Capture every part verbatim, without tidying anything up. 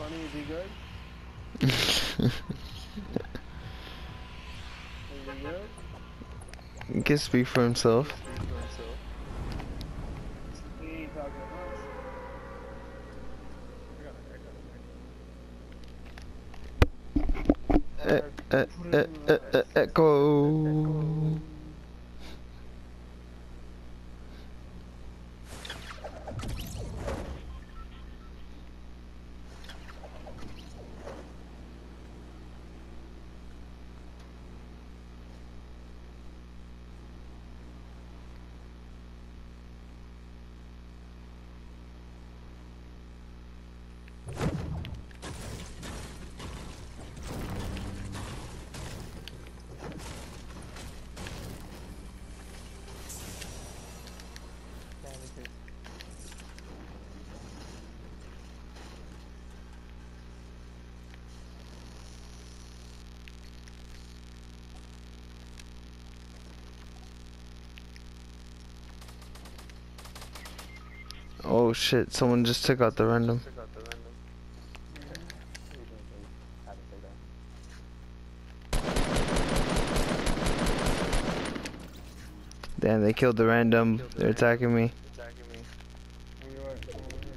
funny? Is he good? Is he good? He can speak for himself. He ain't talking much. I got a Eh, haircut. eh, eh, eh, eh, echo. Oh shit, someone just took out the random. Damn, they killed the random. They're attacking me. Where you at?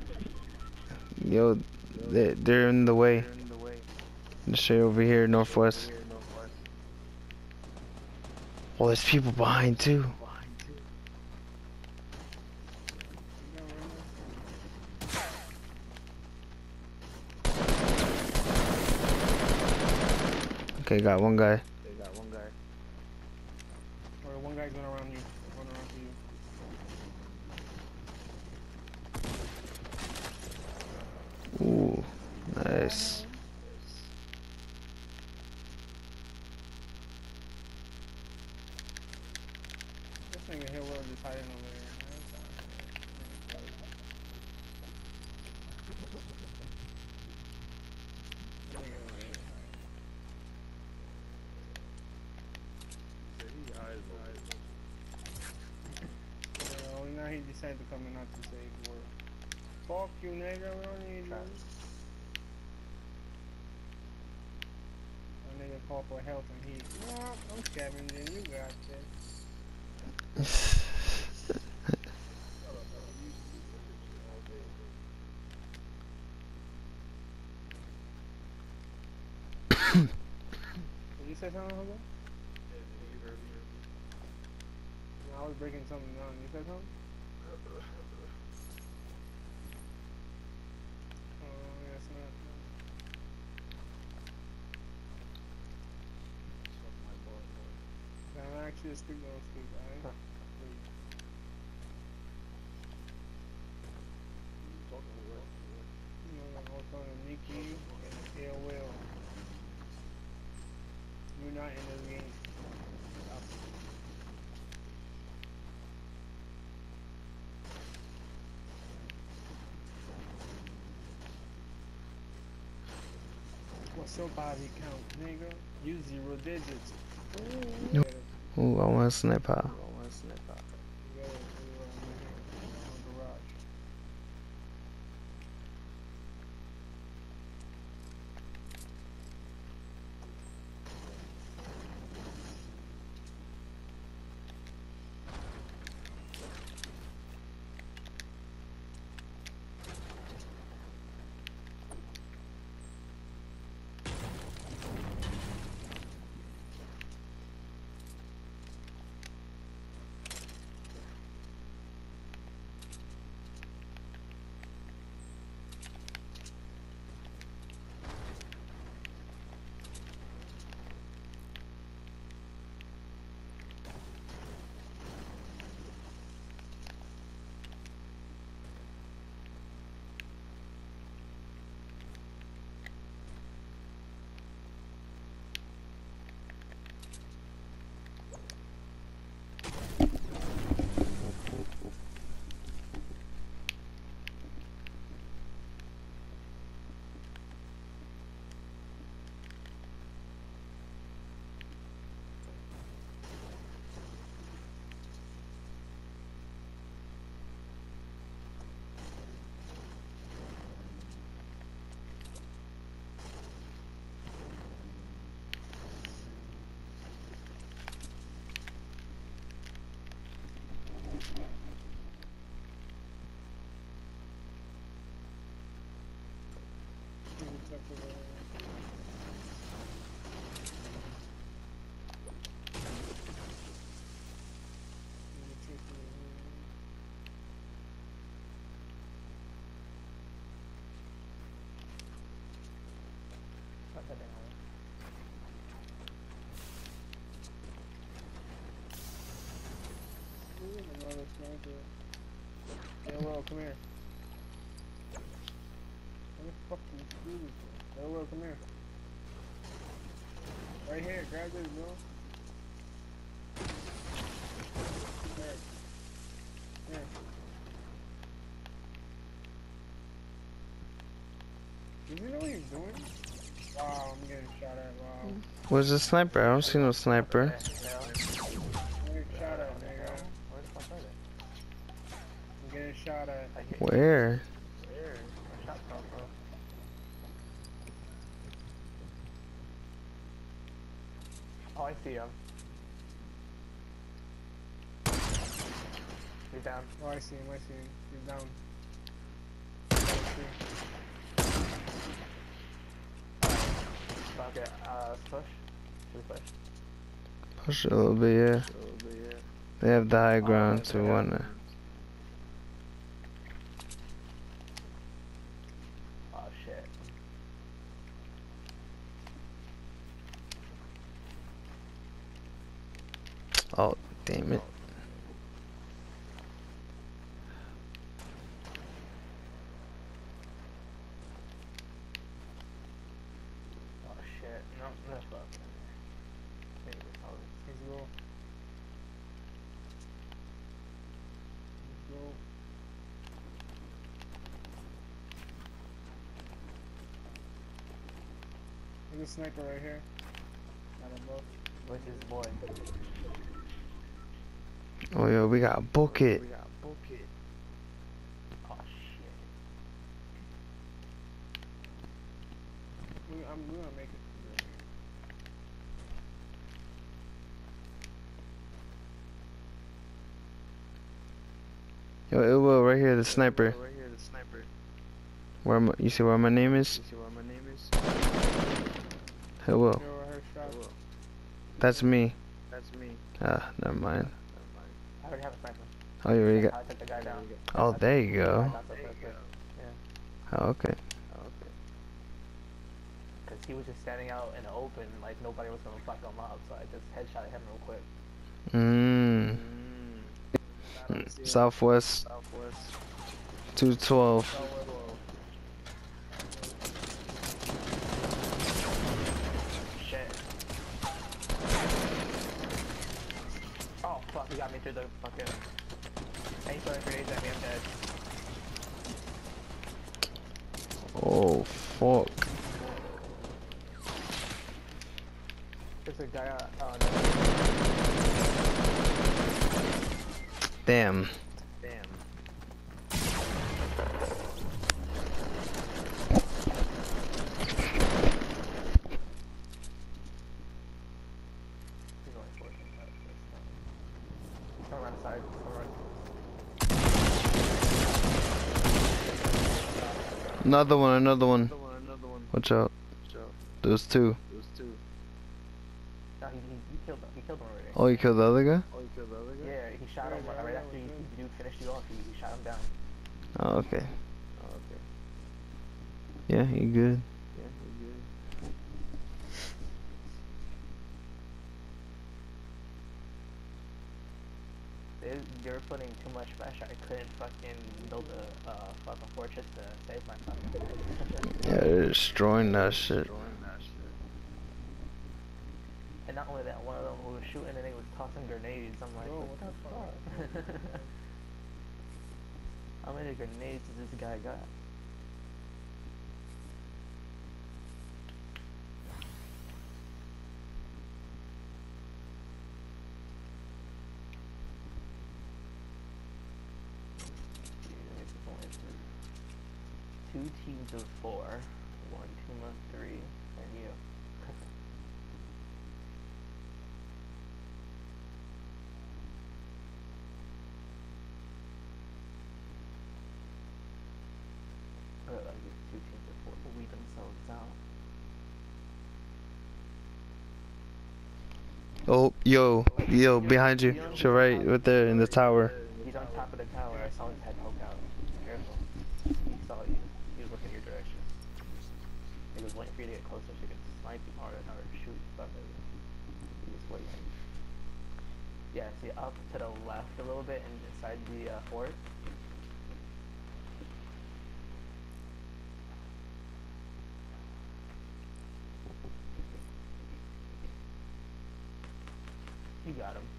Yo, they, they're in the way. Just straight over here, northwest. Oh, there's people behind too. You got random? Okay, got one guy. Or one guy's going around you. Going around to you. Ooh, nice. This nigga here will just hiding over there. Yeah, only now he decided to come in not to save the world. Fuck you, nigga. We don't need you. A nigga call for help and he, no, I'm scavenging. You got this. Did you say something, Jose? No, I was breaking something down. You said something? Oh, yes, not. I'm actually speak, don't speak, alright? You know, I'm also on Nikki and Ill Will. You're not in this game. Stop it. What's your body count, nigga? You zero digits. Ooh, you get it. Ooh, I want a sniper. You get it. You around here. Around the garage. stuff over there. Let me check over here. Ooh, another sniper. Yeah, well, come here. Where the fuck do you do this? Yeah, well, come here. Right here, grab this, bro. There. Here. Does he know what he's doing? Wow, I'm getting shot at, wow. Where's the sniper? I don't see no sniper. I'm getting shot at, nigga. Where the fuck are they? I'm getting shot at. I hit Where? Where? Where shot come from? Oh, I see him. He's down. Oh, I see him, I see him. He's down. I Okay, uh, let's push. Should we push? Push a little bit, yeah. They have the high ground, so we wanna. Oh shit. Oh, damn it. Oh shit. No, no fuck. Maybe it's all this. Let's go. Let's go. There's a sniper right here. Got him, bro. Where's his boy? Oh, yo, we got book it. Oh shit. We, I'm we're gonna make it. Yo, it will right here, the sniper. Where my, you see where my name is? It will. Yo, I heard shots. That's me. Ah, never mind. I already have a sniper. Oh, you already I got. took the guy down. Oh, there you I go. got the first hit. Yeah. Oh, okay. Because he was just standing out in the open, like nobody was gonna fuck him up, so I just headshot him real quick. Mmm. Southwest. two twelve. Shit. Oh fuck, he got me through the fucking... And he throwing grenades at me, I'm dead. Oh, fuck. There's a guy out on... Damn. He's only fourteen left, so it's not... Come around the side, come around. Another one, another one. Watch out. There's two. No, he, he, he killed him, he killed him already. Oh, you killed the other guy? Yeah, he shot him right after you, you finished you off, he, he shot him down. Oh, okay. Yeah, you good. They, they were putting too much pressure, I couldn't fucking build a uh, fucking fortress to save my fucking Yeah, they're destroying that shit. And not only that, one of them was shooting and they was tossing grenades. I'm like, Yo, what, what the the fuck? How many grenades does this guy got? Two teams of four. One team of three. And you. Uh, I guess two teams of four will weed themselves out. Oh, yo, yo, behind you. To right, right there in the tower. He's on top of the tower. I saw his head poke out. Careful. He saw you. He was looking your direction. He was waiting for you to get closer so he could snipe you harder or shoot. But he was waiting. Yeah, see up to the left a little bit and inside the uh, fort. You got him.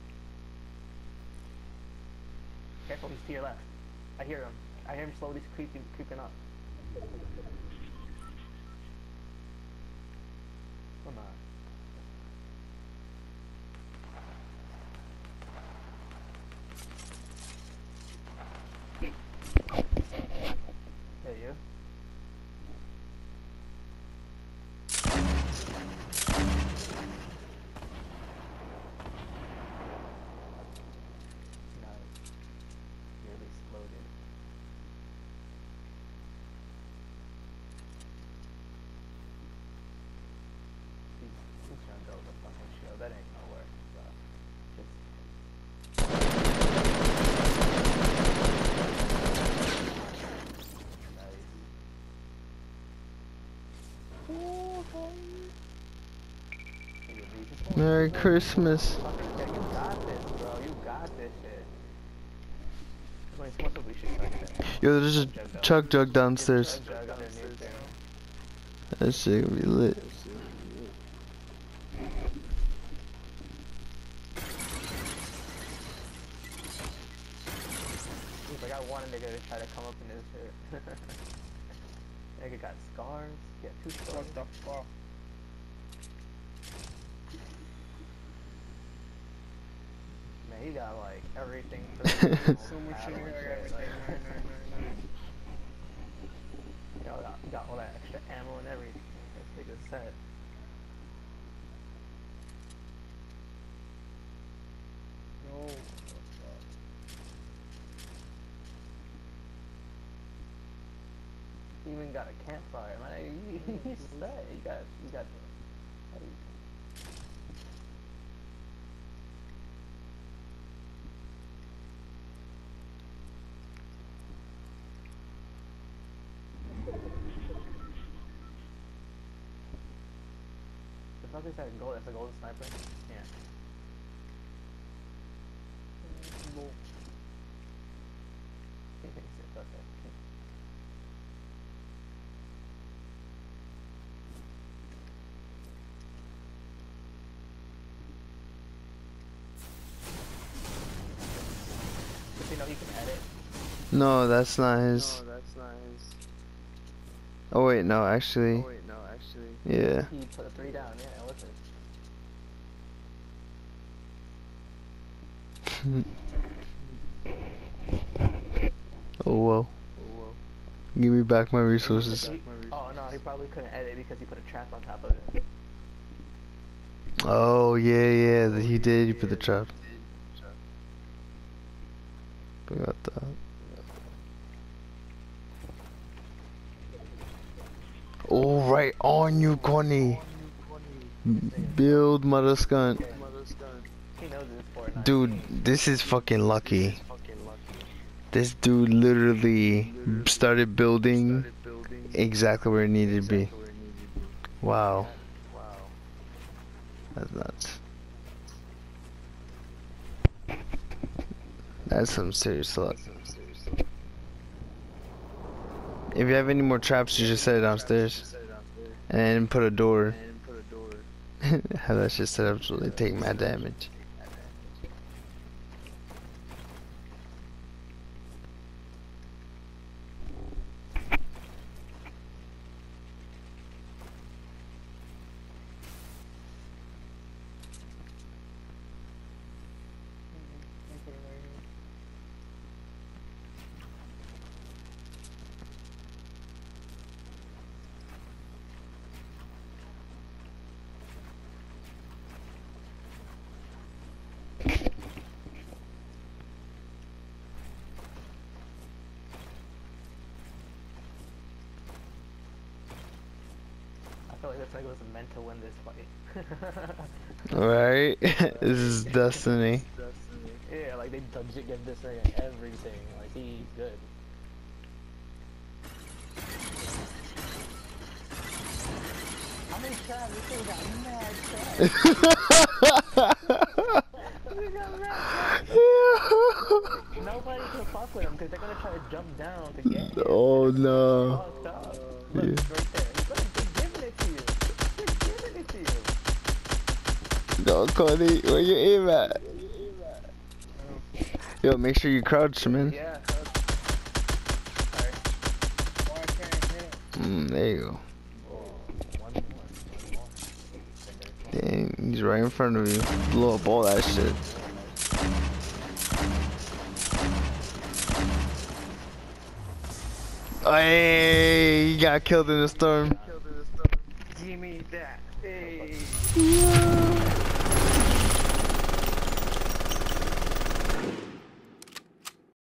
Careful, he's to your left. I hear him. I hear him slowly creeping, creeping up. Come on. There you. Nearly exploded. He's, he's trying to build a fucking shield. That ain't gonna work. So just. Nice. Ooh, boy. Hey, you just Merry Christmas. fucking yeah, you got this, bro. You got this shit. Wait, so what's up we should try to get? Yo, there's a chug jug downstairs. Jug underneath there. That shit gonna be lit. If I got one nigga to try to come up in this shit. Nigga got scars. Yeah, two scars. What the fuck? Man, he got like everything. So much shit here. I got Like, like nine, nine, nine, nine. you know, got, got all that extra ammo and everything. This nigga's set. No. What the fuck? He even got a campfire, man. He, he's set. You got, you got. everything. The fuck is that gold? That's a golden sniper? Yeah. No. Fuck that. But you know he can edit. No, that's not his. that's not his. Oh wait, no, actually, Oh wait, no, actually. yeah. He put a three down, yeah, what's it? Oh well. Oh well. Give me back my resources. He- oh no, he probably couldn't edit because he put a trap on top of it. Oh yeah, yeah, that he did. He put the trap. Forgot that. Oh, right on you, Connie. Build mother skunk. He knows it's Fortnite. Dude, this is fucking lucky. Fucking lucky. This dude literally started building Started building exactly where it needed to be. exactly where it needed to be. Wow, Wow. that's nuts. That's some serious luck. Seriously. If you have any more traps, you just set it downstairs Set it downstairs and put a door. and put a door. Have that shit set up so they take mad damage. I'll put it right here. feel like this nigga was meant to win this fight. Right? This is destiny. Yeah, like they legit give this nigga everything. Like he's good. How many traps? This thing got mad traps. This got mad traps. Nobody can fuck with him because they're gonna try to jump down to get him. Oh no. Fucked up. Yeah. Look, right there. Look, they're giving it to you. They're giving it to you. No, Cody, where you aim at? Yo, make sure you crouch, man. Yeah. Alright. Why can't I hit? Mm, there you go. One more. One more. Dang, he's right in front of you. Blow up all that shit. Hey, he got killed in the storm. Give me that. Hey. Yeah.